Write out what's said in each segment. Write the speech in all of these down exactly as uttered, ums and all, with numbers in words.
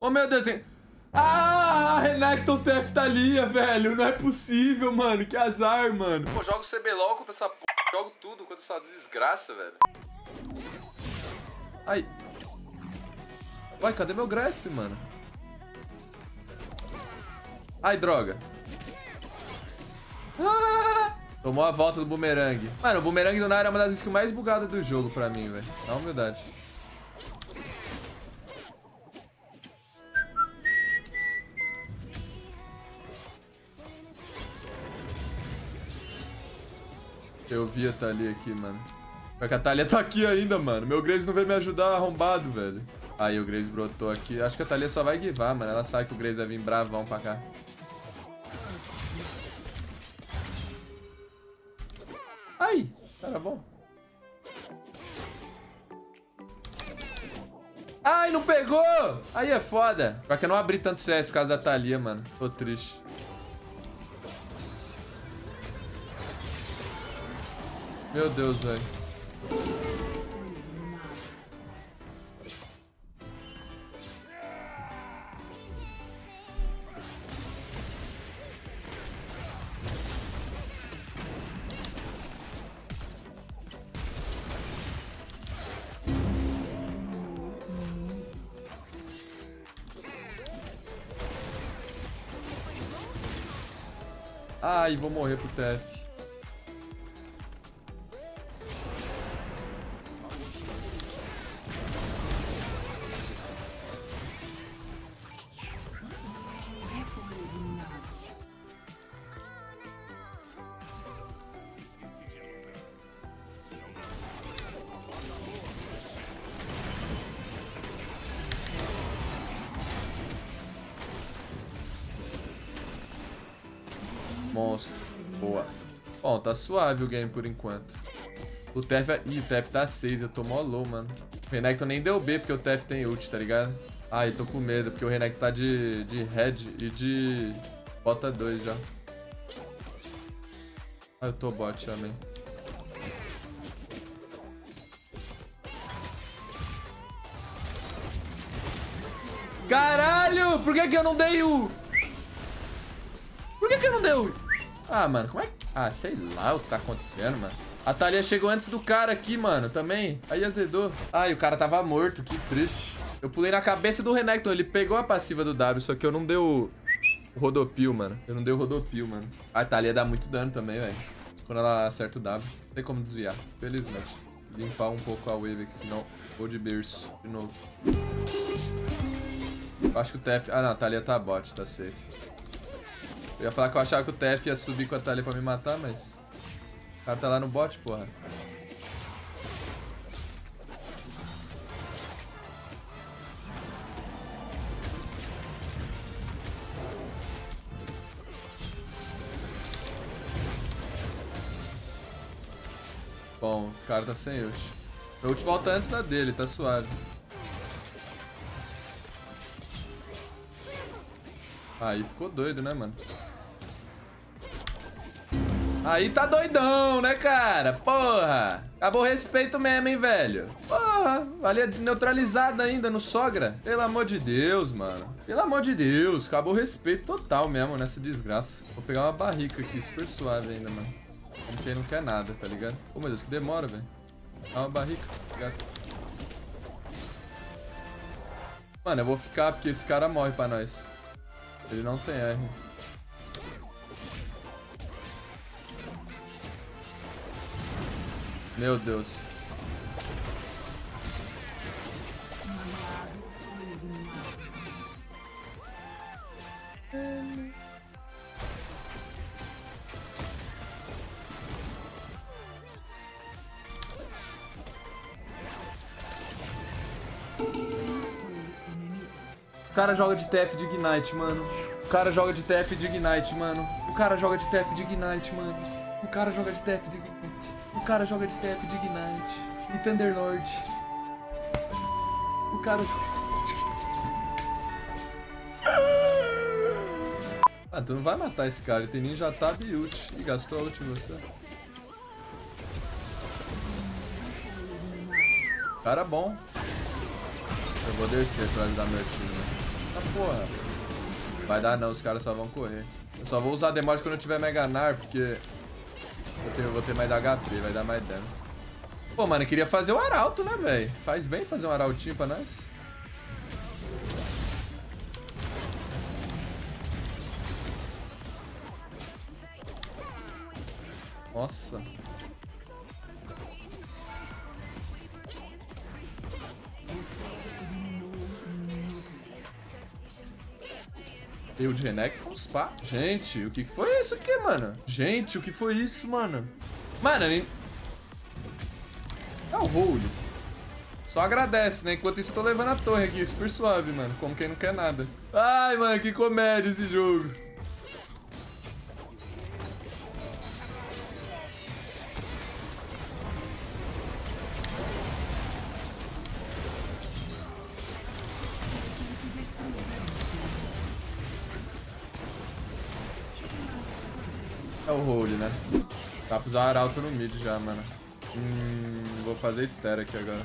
Oh, meu Deus, tem... Ah, a Renekton T F tá ali, velho. Não é possível, mano. Que azar, mano. Pô, jogo C B L O L contra essa p... Jogo tudo contra essa desgraça, velho. Ai. Uai, cadê meu Grasp, mano? Ai, droga. Ah! Tomou a volta do Boomerang. Mano, o Boomerang do Nara é uma das skills mais bugadas do jogo pra mim, velho. Na humildade. Eu vi a Thalia aqui, mano. Só que a Thalia tá aqui ainda, mano. Meu Graves não veio me ajudar arrombado, velho. Aí o Graves brotou aqui. Acho que a Thalia só vai guivar, mano. Ela sabe que o Graves vai vir bravão pra cá. Ai, cara bom. Ai, não pegou! Aí é foda. Só que eu não abri tanto C S por causa da Thalia, mano. Tô triste. Meu Deus, velho. Ai, vou morrer pro T F. Monstro. Boa. Bom, tá suave o game por enquanto. O T F... Ih, o T F tá seis. Eu tô mó low, mano. O Renekton nem deu B porque o T F tem ult, tá ligado? Ai, tô com medo porque o Renekton tá de, de head e de bota dois já. Ah, eu tô bot também. Caralho! Por que que eu não dei o... Por que que eu não dei o... Ah, mano, como é que... Ah, sei lá o que tá acontecendo, mano. A Thalia chegou antes do cara aqui, mano, também. Aí azedou. Ai, o cara tava morto, que triste. Eu pulei na cabeça do Renekton, ele pegou a passiva do W, só que eu não deu o rodopio, mano. Eu não dei o rodopio, mano. A Thalia dá muito dano também, velho. Quando ela acerta o W. Não tem como desviar, felizmente. Limpar um pouco a wave aqui, senão vou de berço de novo. Eu acho que o T F... Ah, não, a Thalia tá bot, tá safe. Eu ia falar que eu achava que o T F ia subir com a Thalia pra me matar, mas... O cara tá lá no bot, porra. Bom, o cara tá sem ult. A ult volta antes da dele, tá suave. Aí ficou doido, né, mano? Aí tá doidão, né, cara? Porra! Acabou o respeito mesmo, hein, velho? Porra! Ali neutralizado ainda no sogra. Pelo amor de Deus, mano. Pelo amor de Deus. Acabou o respeito total mesmo nessa desgraça. Vou pegar uma barrica aqui, super suave ainda, mano. Como quem não quer nada, tá ligado? Ô, meu Deus, que demora, velho. Dá uma barrica, tá ligado? Mano, eu vou ficar porque esse cara morre pra nós. Ele não tem R. Meu Deus. O cara joga de T F de Ignite, mano. O cara joga de T F de Ignite, mano. O cara joga de T F de Ignite, mano. O cara joga de T F de Ignite. O cara joga de T F de Ignite. E Thunderlord. O cara... Ah, tu não vai matar esse cara. Ele tem ninja tab e ult. Ih, gastou a ult em você. Cara bom. Eu vou descer pra ajudar meu time, né? Ah, porra. Vai dar não, os caras só vão correr. Eu só vou usar Demod quando eu tiver Mega Nar, porque eu, tenho, eu vou ter mais H P, vai dar mais dano. Pô, mano, eu queria fazer o Arauto, né, velho? Faz bem fazer um Arautinho pra nós. Nossa. Eu de Renekton, pá. Gente, o que foi isso aqui, mano? Gente, o que foi isso, mano? Mano, ele... É o Holy. Só agradece, né? Enquanto isso eu tô levando a torre aqui, super suave, mano. Como quem não quer nada. Ai, mano, que comédia esse jogo. É o Holy, né? Dá pra usar Arauto no mid já, mano. Hum, vou fazer Estera aqui agora.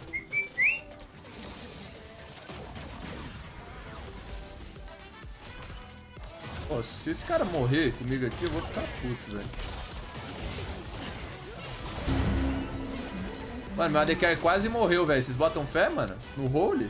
Pô, se esse cara morrer comigo aqui, eu vou ficar puto, velho. Mano, meu A D Carry quase morreu, velho. Vocês botam fé, mano? No Holy?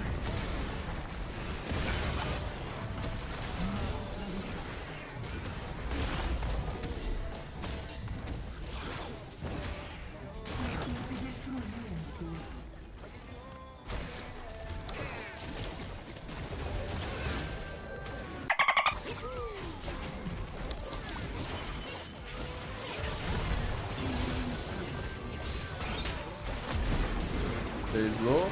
Slow.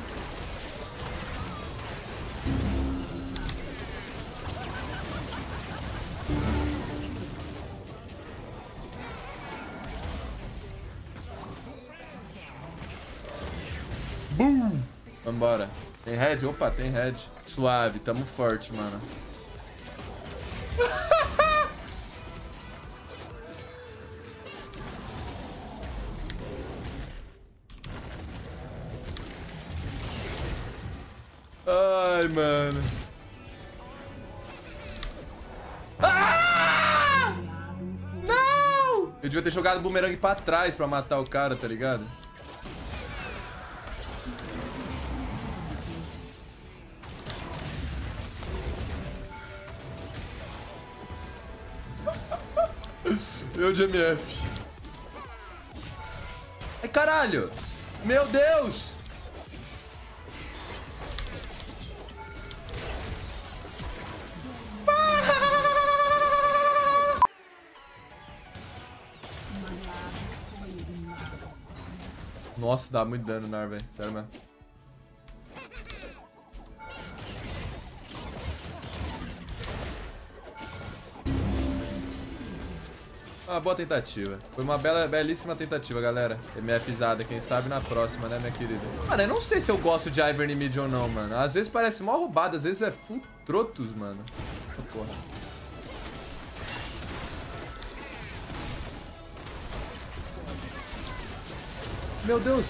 Boom! Vambora. Tem head? Opa, tem head. Suave, tamo forte, mano. Ai, mano. Ah! Não! Eu devia ter jogado o bumerangue pra trás pra matar o cara, tá ligado? Eu de M F. Ai, caralho! Meu Deus! Nossa, dá muito dano no Nar, velho. Sério mesmo. Ah, boa tentativa. Foi uma bela, belíssima tentativa, galera. MFzada, quem sabe na próxima, né, minha querida? Mano, eu não sei se eu gosto de Ivern mid ou não, mano. Às vezes parece mó roubado, às vezes é full trotos, mano. Oh, porra. Meu Deus.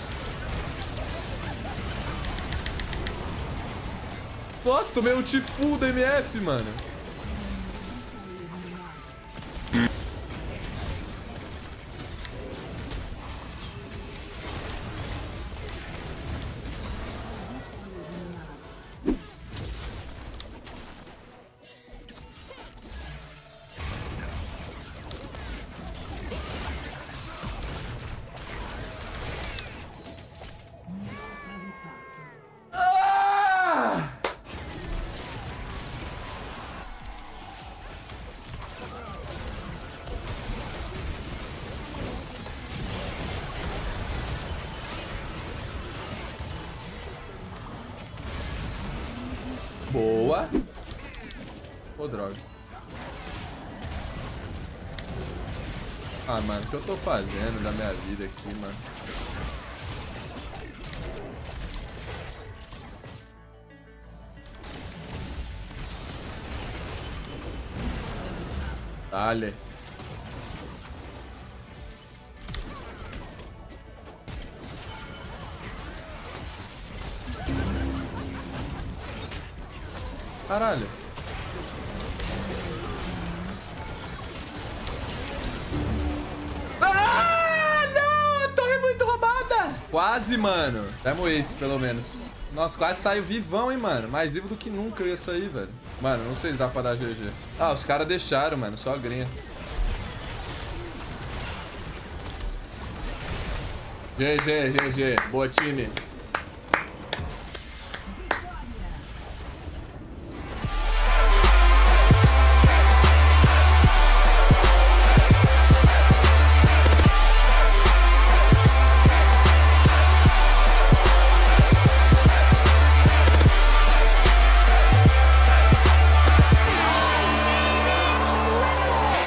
Nossa, tomei um Tifu da M F, mano. Boa. Ô, droga. Ah, mano, o que eu tô fazendo da minha vida aqui, mano? Dale. Caralho. Ah, não! A torre é muito roubada! Quase, mano. Temos esse, pelo menos. Nossa, quase saiu vivão, hein, mano. Mais vivo do que nunca eu ia sair, velho. Mano, não sei se dá pra dar G G. Ah, os caras deixaram, mano. Só grinha. G G, G G. Boa, time.